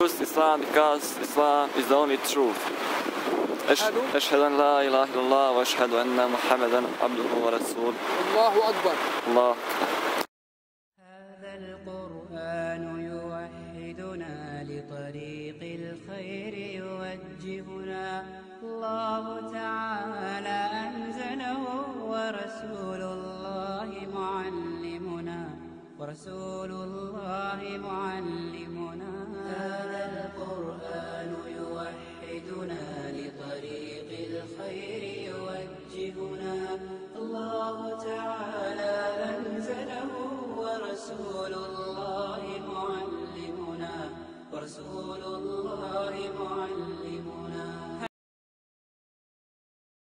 choose Islam because Islam is the only truth. أشهد أن لا إله إلا الله وأشهد أن محمدا عبده ورسوله. الله أكبر. الله.